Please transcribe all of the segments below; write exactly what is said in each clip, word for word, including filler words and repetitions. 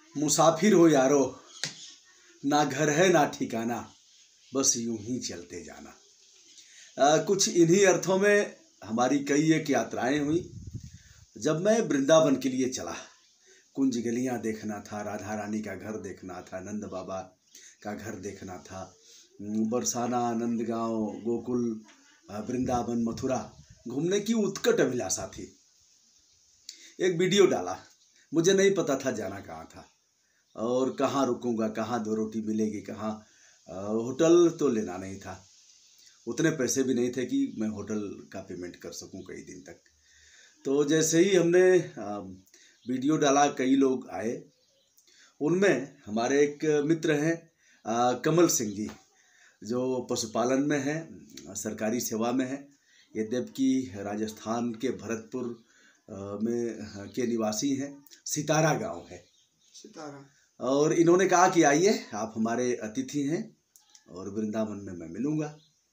मुसाफिर हो यारो, ना घर है ना ठिकाना, बस यूं ही चलते जाना। आ, कुछ इन्हीं अर्थों में हमारी कई एक यात्राएं हुई। जब मैं वृंदावन के लिए चला, कुंज गलियां देखना था, राधा रानी का घर देखना था, नंद बाबा का घर देखना था, बरसाना, नंदगांव, गोकुल, वृंदावन, मथुरा घूमने की उत्कट अभिलाषा थी। एक वीडियो डाला। मुझे नहीं पता था जाना कहाँ था और कहाँ रुकूंगा, कहाँ दो रोटी मिलेगी, कहाँ होटल तो लेना नहीं था। उतने पैसे भी नहीं थे कि मैं होटल का पेमेंट कर सकूं कई दिन तक। तो जैसे ही हमने वीडियो डाला, कई लोग आए। उनमें हमारे एक मित्र हैं कमल सिंह जी, जो पशुपालन में हैं, सरकारी सेवा में हैं। यद्यपि राजस्थान के भरतपुर में के निवासी हैं, सितारा गांव है सितारा। और इन्होंने कहा कि आइए, आप हमारे अतिथि हैं और वृंदावन में मैं मिलूँगा।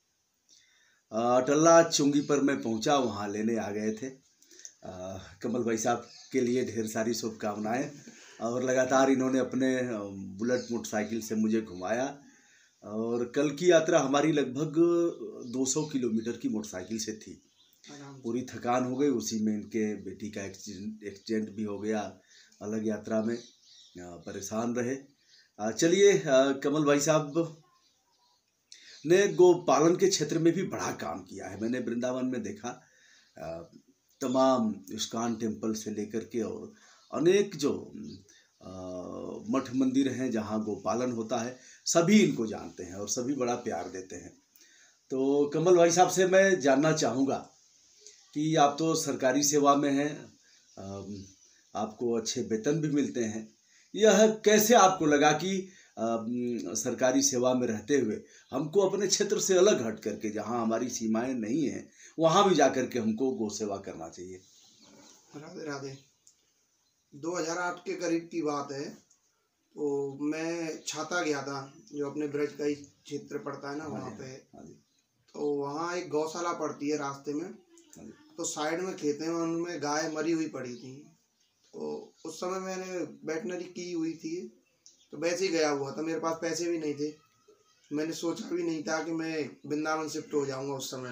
अटल्ला चुंगी पर मैं पहुंचा, वहाँ लेने आ गए थे। आ, कमल भाई साहब के लिए ढेर सारी शुभकामनाएं। और लगातार इन्होंने अपने बुलेट मोटरसाइकिल से मुझे घुमाया। और कल की यात्रा हमारी लगभग दो सौ किलोमीटर की मोटरसाइकिल से थी। पूरी थकान हो गई। उसी में इनके बेटी का एक्सीडेंट एक्सीडेंट भी हो गया। अलग यात्रा में परेशान रहे। चलिए, कमल भाई साहब ने गोपालन के क्षेत्र में भी बड़ा काम किया है। मैंने वृंदावन में देखा, तमाम इस्कॉन टेम्पल से लेकर के और अनेक जो मठ मंदिर हैं जहाँ गोपालन होता है, सभी इनको जानते हैं और सभी बड़ा प्यार देते हैं। तो कमल भाई साहब से मैं जानना चाहूँगा कि आप तो सरकारी सेवा में हैं, आपको अच्छे वेतन भी मिलते हैं। यह कैसे आपको लगा कि सरकारी सेवा में रहते हुए हमको अपने क्षेत्र से अलग हट करके, जहां हमारी सीमाएं नहीं हैं, वहां भी जाकर के हमको गौ सेवा करना चाहिए? राधे राधे। दो हज़ार आठ के करीब की बात है। तो मैं छाता गया था, जो अपने ब्रज का ही क्षेत्र पड़ता है ना, वहाँ पे। तो वहाँ एक गौशाला पड़ती है रास्ते में। तो साइड में खेते हैं, उनमें गाय मरी हुई पड़ी थी। तो उस समय मैंने वेटनरी की हुई थी, तो वैसे ही गया हुआ था। मेरे पास पैसे भी नहीं थे। मैंने सोचा भी नहीं था कि मैं वृंदावन शिफ्ट हो जाऊंगा उस समय।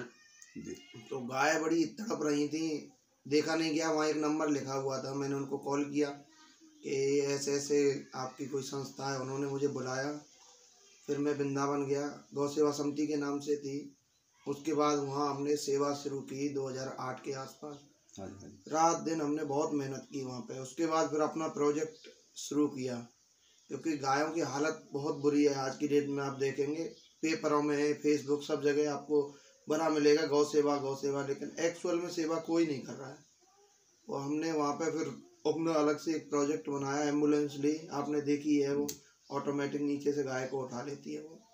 तो गाय बड़ी तड़प रही थी, देखा नहीं गया। वहाँ एक नंबर लिखा हुआ था। मैंने उनको कॉल किया कि ऐसे ऐसे आपकी कोई संस्था है। उन्होंने मुझे बुलाया। फिर मैं वृंदावन गया, गौ सेवा समिति के नाम से थी। उसके बाद वहाँ हमने सेवा शुरू की दो हज़ार आठ के आसपास। रात दिन हमने बहुत मेहनत की वहाँ पे। उसके बाद फिर अपना प्रोजेक्ट शुरू किया, क्योंकि गायों की हालत बहुत बुरी है आज की डेट में। आप देखेंगे पेपरों में, फेसबुक, सब जगह आपको बना मिलेगा गौ सेवा गौ सेवा, लेकिन एक्चुअल में सेवा कोई नहीं कर रहा है। और हमने वहाँ पे फिर अपना अलग से एक प्रोजेक्ट बनाया, एम्बुलेंस ली। आपने देखी है, वो ऑटोमेटिक नीचे से गाय को उठा लेती है वो।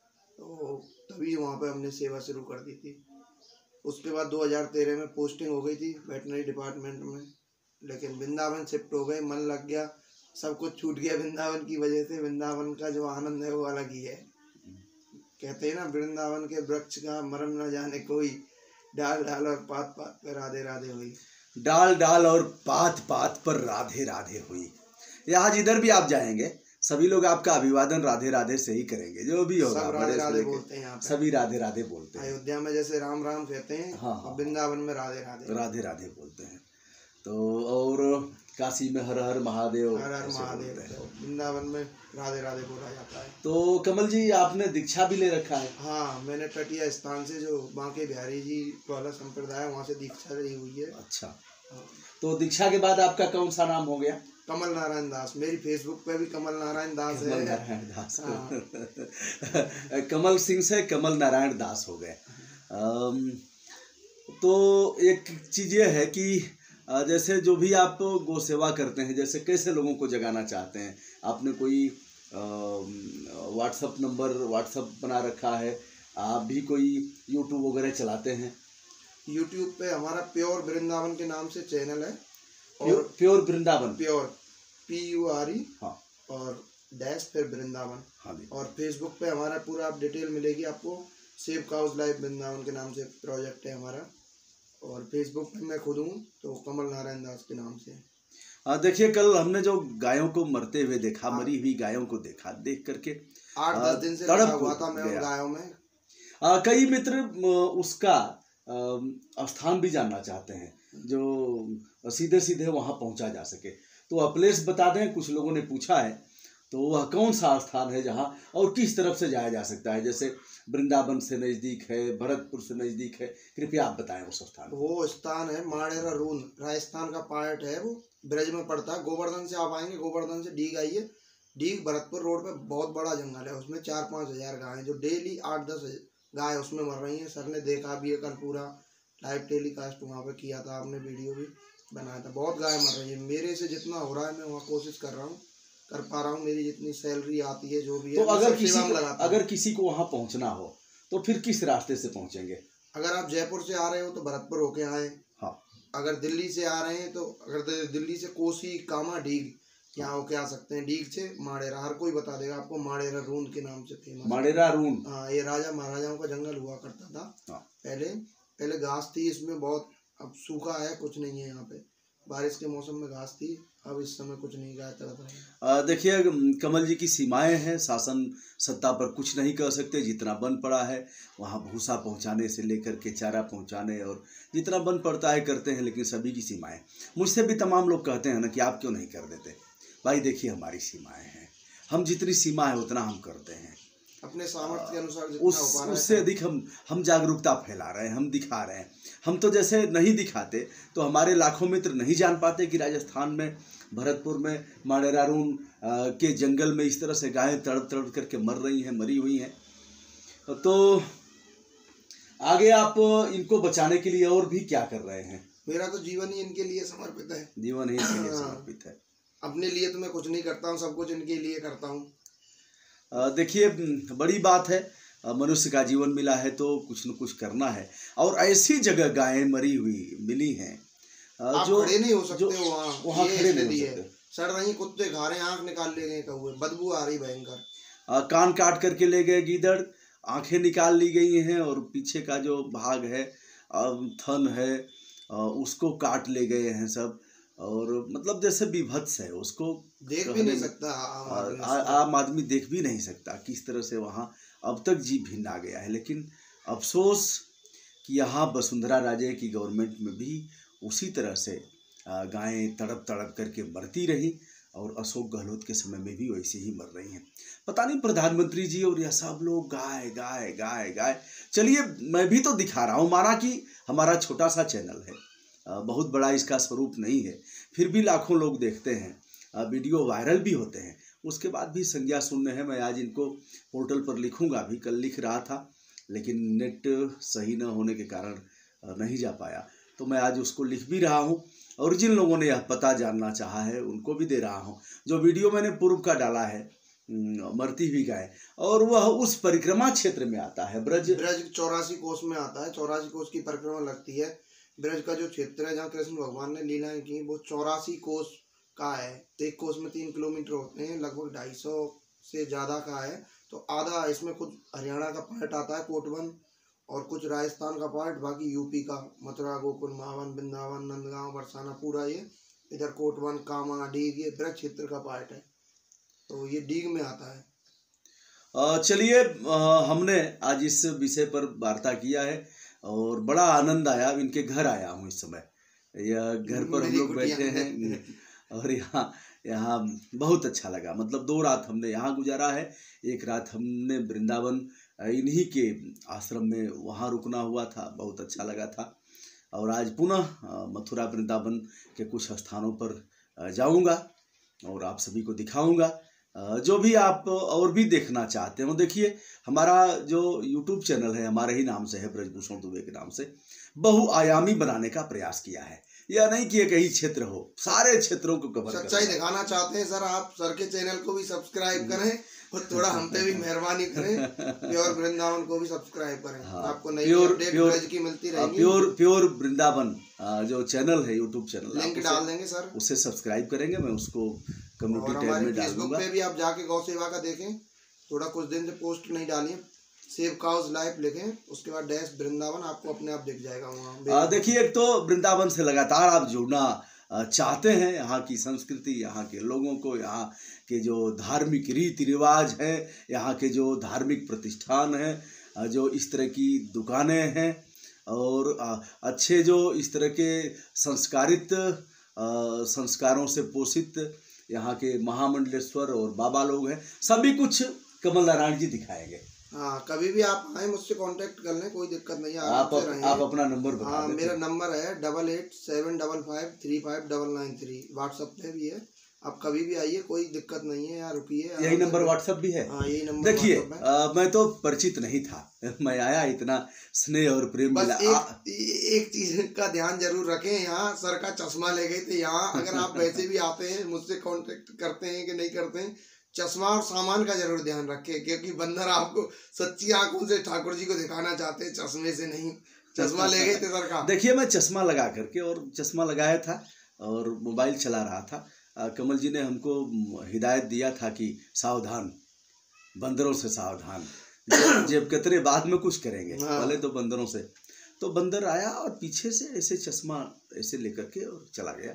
तो तभी वहाँ पे हमने सेवा शुरू कर दी थी। उसके बाद दो हज़ार तेरह में पोस्टिंग हो गई थी वेटनरी डिपार्टमेंट में, लेकिन वृंदावन शिफ्ट हो गए। मन लग गया, सब कुछ छूट गया वृंदावन की वजह से। वृंदावन का जो आनंद है वो अलग ही है। कहते हैं ना, वृंदावन के वृक्ष का मरण न जाने कोई, डाल डाल और पात पात पर राधे राधे हुई। डाल डाल और पात पात पर राधे राधे हुई। यहाँ जिधर भी आप जाएंगे, सभी लोग आपका अभिवादन राधे राधे से ही करेंगे। जो भी होगा, सब राधे राधे बोलते हैं यहाँ पे। सभी राधे राधे बोलते हैं। अयोध्या में जैसे राम राम कहते हैं, हाँ हाँ, वृंदावन में राधे राधे राधे राधे बोलते हैं। तो और काशी में हर हर महादेव, हर हर महादेव। वृंदावन में राधे राधे बोला जाता है। तो कमल जी, आपने दीक्षा भी ले रखा है? हाँ, मैंने तटीय स्थान से, जो बांके बिहारी जी वाला संप्रदाय, वहाँ से दीक्षा ली हुई है। अच्छा। हाँ। तो दीक्षा के बाद आपका कौन सा नाम हो गया? कमल नारायण दास। मेरी फेसबुक पे भी कमल नारायण दास कमल है। नारायण दास। हाँ। कमल सिंह से कमल नारायण दास हो गए। तो एक चीज़ ये है कि जैसे जो भी आप गौ सेवा करते हैं, जैसे कैसे लोगों को जगाना चाहते हैं? आपने कोई व्हाट्सअप नंबर व्हाट्सअप बना रखा है? आप भी कोई यूट्यूब वगैरह चलाते हैं? यूट्यूब पे हमारा प्योर वृंदावन के नाम से चैनल है। और pure Vrindavan, pure P U R E, हाँ, और डैश फिर वृंदावन। हाँ। और फेसबुक पे हमारा पूरा आप डिटेल मिलेगी आपको। सेव काउज लाइफ वृंदावन के नाम से प्रोजेक्ट है हमारा। और फेसबुक पे मैं खुद हूँ, तो कमल नारायण दास के नाम से। आ, देखिए कल हमने जो गायों को मरते हुए देखा, मरी हुई गायों को देखा, देख करके आठ दस दिन से तड़प हुआ था मैं उन गया। गायों में। आ, कई मित्र उसका आ, स्थान भी जानना चाहते हैं जो सीधे सीधे वहां पहुंचा जा सके, तो अपलेस बता दें। कुछ लोगों ने पूछा है, तो वह कौन सा स्थान है जहां और किस तरफ से जाया जा सकता है? जैसे वृंदावन से नजदीक है, भरतपुर से नजदीक है, कृपया आप बताएं उस स्थान। वो स्थान है माड़ेरा रून, राजस्थान का पार्ट है, वो ब्रज में पड़ता है। गोवर्धन से आप आएंगे, गोवर्धन से डीग आइए, डीग भरतपुर रोड पे बहुत बड़ा जंगल है, उसमें चार पाँच हजार गाय जो डेली आठ दस गाय उसमें मर रही हैं। सर ने देखा भी है, कल पूरा लाइव टेलीकास्ट वहाँ पे किया था, आपने वीडियो भी बनाया था। बहुत गाय मर रही है। मेरे से जितना हो रहा है मैं वहाँ कोशिश कर रहा हूँ, कर पा रहा हूँ, मेरी जितनी सैलरी आती है जो भी है। तो अगर किसी को, अगर किसी को वहाँ पहुँचना हो तो फिर किस रास्ते से पहुँचेंगे? अगर आप जयपुर से आ रहे हो तो भरतपुर होके आए। हाँ। अगर दिल्ली से आ रहे हैं तो अगर दिल्ली से कोसी, कामा, डीग यहाँ होके आ सकते हैं। डीग से माड़ेरा, हर कोई बता देगा आपको, माड़ेरा रून के नाम से फेमस। माड़ेरा रून, हाँ, ये राजा महाराजाओं का जंगल हुआ करता था। हाँ। पहले पहले घास थी इसमें बहुत, अब सूखा है, कुछ नहीं है यहाँ पे। बारिश के मौसम में घास थी, अब इस समय कुछ नहीं, गाय तड़प रही है। देखिए कमल जी की सीमाएं हैं, शासन सत्ता पर कुछ नहीं कर सकते। जितना बन पड़ा है वहाँ भूसा पहुँचाने से लेकर के चारा पहुँचाने और जितना बन पड़ता है करते हैं, लेकिन सभी की सीमाएं। मुझसे भी तमाम लोग कहते हैं ना कि आप क्यों नहीं कर देते। भाई देखिए हमारी सीमाएं हैं, हम जितनी सीमा है उतना हम करते हैं, अपने सामर्थ्य के अनुसार उस उससे अधिक हम हम जागरूकता फैला रहे हैं, हम दिखा रहे हैं। हम तो जैसे नहीं दिखाते तो हमारे लाखों मित्र नहीं जान पाते कि राजस्थान में, भरतपुर में, माड़ेरा रून के जंगल में इस तरह से गायें तड़प तड़प करके मर रही हैं, मरी हुई हैं। तो आगे आप इनको बचाने के लिए और भी क्या कर रहे हैं? मेरा तो जीवन ही इनके लिए समर्पित है। जीवन ही इनके लिए समर्पित है। अपने लिए तो मैं कुछ नहीं करता हूँ, सब कुछ इनके लिए करता हूँ। देखिए बड़ी बात है, मनुष्य का जीवन मिला है तो कुछ न कुछ करना है। और ऐसी जगह गायें मरी हुई मिली हैं जो खड़े नहीं हो सकते, वहाँ वहाँ खड़े नहीं हो सकते। सड़ रही, कुत्ते खा रहे हैं, आँख निकाल ले गए कौवे, बदबू आ रही भयंकर। कान काट करके ले गए गीदड़, आंखें निकाल ली गई हैं और पीछे का जो भाग है, थन है, उसको काट ले गए हैं सब। और मतलब जैसे विभत्स है, उसको देख भी नहीं सकता आम आदमी, देख भी नहीं सकता किस तरह से वहाँ अब तक जीव भिन्न आ गया है। लेकिन अफसोस कि यहाँ वसुंधरा राजे की गवर्नमेंट में भी उसी तरह से गायें तड़प तड़प करके मरती रही और अशोक गहलोत के समय में भी वैसे ही मर रही हैं। पता नहीं प्रधानमंत्री जी और यह सब लोग गाय गाय गाय गाय। चलिए मैं भी तो दिखा रहा हूँ, माना कि हमारा छोटा सा चैनल है, बहुत बड़ा इसका स्वरूप नहीं है, फिर भी लाखों लोग देखते हैं, वीडियो वायरल भी होते हैं, उसके बाद भी संज्ञा शून्य है। मैं आज इनको पोर्टल पर लिखूंगा भी, कल लिख रहा था लेकिन नेट सही न होने के कारण नहीं जा पाया, तो मैं आज उसको लिख भी रहा हूँ। और जिन लोगों ने यह पता जानना चाहा है उनको भी दे रहा हूँ। जो वीडियो मैंने पूर्व का डाला है, मरती हुई गाय, और वह उस परिक्रमा क्षेत्र में आता है, ब्रज ब्रज चौरासी कोस में आता है। चौरासी कोस की परिक्रमा लगती है। ब्रज का जो क्षेत्र है जहाँ कृष्ण भगवान ने लीलाएं की, वो चौरासी कोस का है। एक कोस में तीन किलोमीटर होते हैं, लगभग ढाई सौ से ज़्यादा का है। तो आधा इसमें कुछ हरियाणा का पार्ट आता है, कोटवन, और कुछ राजस्थान का पार्ट, बाकी यूपी का, मथुरा, गोकुल, मावन, वृंदावन, नंदगांव, बरसाना, पूरा ये इधर कोटवन, कामा, डीग, ये ब्रज क्षेत्र का पार्ट है। तो ये डीग में आता है। चलिए हमने आज इस विषय पर वार्ता किया है और बड़ा आनंद आया। इनके घर आया हूँ इस समय, यह घर पर हम लोग बैठे हैं और यहाँ यहाँ बहुत अच्छा लगा। मतलब दो रात हमने यहाँ गुजारा है, एक रात हमने वृंदावन इन्हीं के आश्रम में वहाँ रुकना हुआ था, बहुत अच्छा लगा था। और आज पुनः मथुरा वृंदावन के कुछ स्थानों पर जाऊँगा और आप सभी को दिखाऊंगा। जो भी आप और भी देखना चाहते हो, देखिए हमारा जो यूट्यूब चैनल है हमारे ही नाम से है, ब्रजभूषण दुबे के नाम से, बहुआयामी बनाने का प्रयास किया है। यह नहीं कि एक ही क्षेत्र हो, सारे क्षेत्रों को कवर सच्चाई दिखाना चाहते हैं सर। आप सर के चैनल को भी सब्सक्राइब करें और थोड़ा हम पे भी मेहरबानी करें। प्योर वृंदावन को भी सब्सक्राइब करें। हाँ, आपको नई अपडेट ब्रज की मिलती रहेगी। प्योर प्योर वृंदावन जो चैनल है, यूट्यूब चैनल, लिंक डाल देंगे सर, उससे सब्सक्राइब करेंगे। मैं उसको कम्युनिटी टैब में डाल दूंगा। पे भी आप जाके गौ सेवा का देखें, थोड़ा कुछ दिन से पोस्ट नहीं डाली, सेव काउज लाइफ लिखें, उसके बाद डैश वृंदावन, आपको अपने आप दिख जाएगा वहाँ। देखिए एक तो वृंदावन से लगातार आप जुड़ना चाहते हैं यहाँ की संस्कृति, यहाँ के लोगों को, यहाँ के जो धार्मिक रीति रिवाज हैं, यहाँ के जो धार्मिक प्रतिष्ठान हैं, जो इस तरह की दुकानें हैं और अच्छे जो इस तरह के संस्कारित संस्कारों से पोषित यहाँ के महामंडलेश्वर और बाबा लोग हैं, सभी कुछ कमल नारायण जी दिखाएंगे। हाँ, कभी भी आप आए मुझसे कांटेक्ट कर लें, कोई दिक्कत नहीं है। आप अप, आप अपना नंबर बता हाँ, मेरा नंबर है double eight seven double five three five double nine three, WhatsApp पे भी है। आप कभी भी आइए, कोई दिक्कत नहीं है यार, रुकिए। यही नंबर व्हाट्सएप भी है? हाँ, यही नंबर। देखिए, मैं तो परिचित नहीं था, मैं आया, इतना स्नेह और प्रेम बस मिला। एक, एक चीज का ध्यान जरूर रखें, यहाँ सर का चश्मा ले गए थे। यहाँ अगर आप वैसे भी आते हैं, मुझसे कांटेक्ट करते हैं कि नहीं करते हैं, चश्मा और सामान का जरूर ध्यान रखें, क्योंकि बंदर आपको सच्ची आंखों से ठाकुर जी को दिखाना चाहते हैं, चश्मे से नहीं। चश्मा ले गए थे सर का। देखिए, मैं चश्मा लगा करके, और चश्मा लगाया था और मोबाइल चला रहा था। कमल जी ने हमको हिदायत दिया था कि सावधान, बंदरों से सावधान, जेब कतरे बाद में कुछ करेंगे, पहले तो बंदरों से। तो बंदर आया और पीछे से ऐसे चश्मा ऐसे लेकर के और चला गया।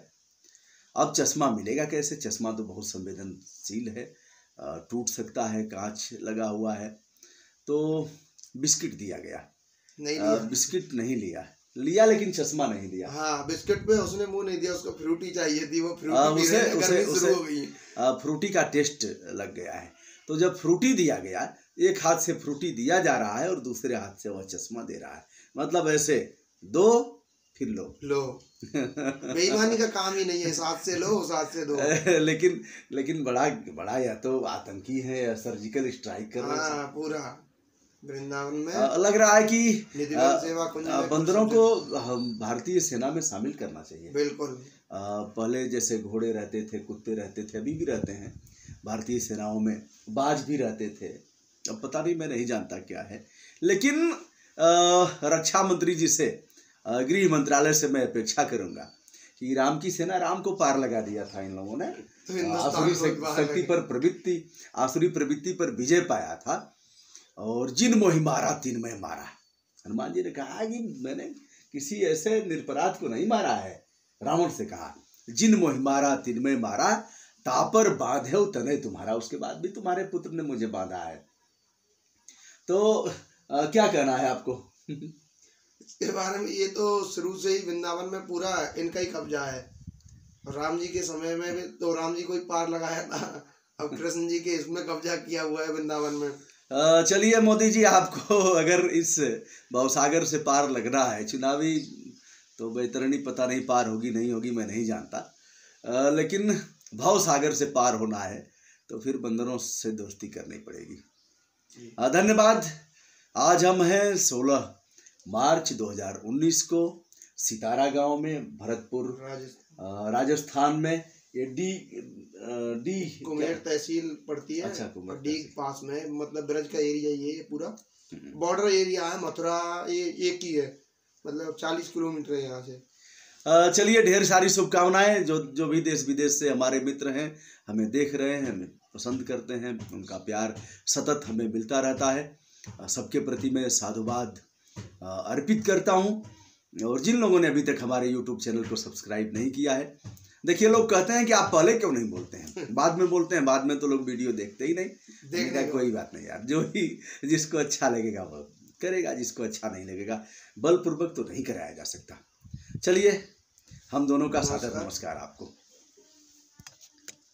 अब चश्मा मिलेगा कैसे? चश्मा तो बहुत संवेदनशील है, टूट सकता है, कांच लगा हुआ है। तो बिस्किट दिया गया, नहीं लिया। बिस्किट नहीं लिया लिया लेकिन चश्मा नहीं दिया। हाँ, बिस्किट पे उसने मुंह नहीं दिया, उसको फ्रूटी चाहिए थी, वो फ्रूटी आ, उसे, उसे, उसे, हो गई। आ, फ्रूटी का टेस्ट लग गया है। तो जब फ्रूटी दिया गया, एक हाथ से फ्रूटी दिया जा रहा है और दूसरे हाथ से वह चश्मा दे रहा है, मतलब ऐसे दो फिर लो लो बेईमानी का काम ही नहीं है, साथ से लो उस हाथ से दो। लेकिन लेकिन बड़ा बड़ा या तो आतंकी है या सर्जिकल स्ट्राइक कर रहा है पूरा वृंदावन में। लग रहा है कि सेवा बंदरों को हम भारतीय सेना में शामिल करना चाहिए। बिल्कुल। पहले जैसे घोड़े रहते थे, कुत्ते रहते थे, अभी भी रहते हैं भारतीय सेनाओं में, बाज भी रहते थे, अब पता नहीं, मैं नहीं जानता क्या है। लेकिन रक्षा मंत्री जी से, गृह मंत्रालय से मैं अपेक्षा करूंगा कि राम की सेना, राम को पार लगा दिया था इन लोगों ने, आसुरी शक्ति पर प्रवृत्ति आसुरी प्रवृत्ति पर विजय पाया था, और जिन मोहि मारा तिन में मारा। हनुमान जी ने कहा कि मैंने किसी ऐसे निरपराध को नहीं मारा है। रावण से कहा जिन मोहि मारा तिन में मारा, तापर बांधे तने तुम्हारा, उसके बाद भी तुम्हारे पुत्र ने मुझे बांधा है। तो आ, क्या कहना है आपको इसके बारे में? ये तो शुरू से ही वृंदावन में पूरा इनका ही कब्जा है। राम जी के समय में भी तो राम जी को ही पार लगाया था, अब कृष्ण जी के इसमें कब्जा किया हुआ है वृंदावन में। चलिए मोदी जी, आपको अगर इस भवसागर से पार लगना है, चुनावी तो बैतरणी पता नहीं पार होगी नहीं होगी, मैं नहीं जानता, आ, लेकिन भवसागर से पार होना है तो फिर बंदरों से दोस्ती करनी पड़ेगी। धन्यवाद। आज हम हैं सोलह मार्च दो हज़ार उन्नीस को सितारा गांव में, भरतपुर राजस्थान में। ये डी डी कुमेर तहसील पड़ती है। अच्छा, डी पास में, मतलब ब्रज का एरिया ये पूरा बॉर्डर एरिया है। मथुरा ये एक ही है, मतलब चालीस किलोमीटर है यहाँ से। चलिए, ढेर सारी शुभकामनाएं। जो जो भी देश विदेश से हमारे मित्र हैं, हमें देख रहे हैं, हमें पसंद करते हैं, उनका प्यार सतत हमें मिलता रहता है। सबके प्रति मैं साधुवाद अर्पित करता हूं। और जिन लोगों ने अभी तक हमारे यूट्यूब चैनल को सब्सक्राइब नहीं किया है, देखिए, लोग कहते हैं कि आप पहले क्यों नहीं बोलते हैं, बाद में बोलते हैं। बाद में तो लोग वीडियो देखते ही नहीं। देखने कोई बात नहीं यार, जो ही जिसको अच्छा लगेगा वो करेगा, जिसको अच्छा नहीं लगेगा बलपूर्वक तो नहीं कराया जा सकता। चलिए, हम दोनों का सादर नमस्कार आपको।